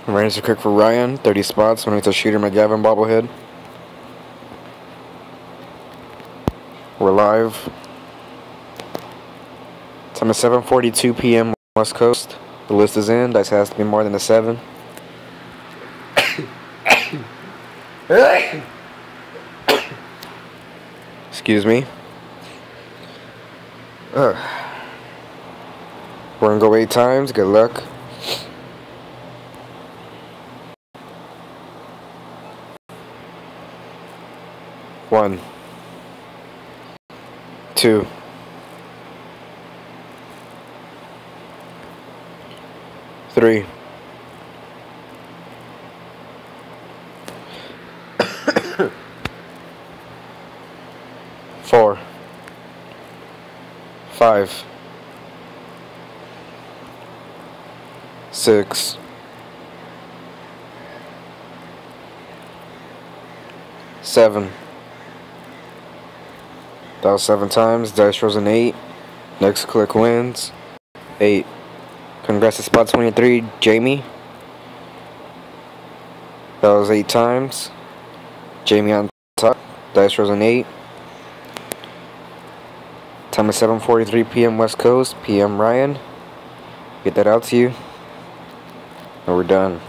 Range Cook for Ryan, 30 spots. When it's a Shooter McGavin bobblehead. We're live. Time is 7:42 p.m. West Coast. The list is in. Dice has to be more than a 7. Excuse me. We're gonna go 8 times. Good luck. One, 2, 3, 4, 5, 6, 7. That was 7 times. Dice rolls an 8. Next click wins. 8. Congrats to spot 23, Jamie. That was 8 times. Jamie on top. Dice rolls an 8. Time is 7:43 p.m. West Coast. PM Ryan. Get that out to you. And we're done.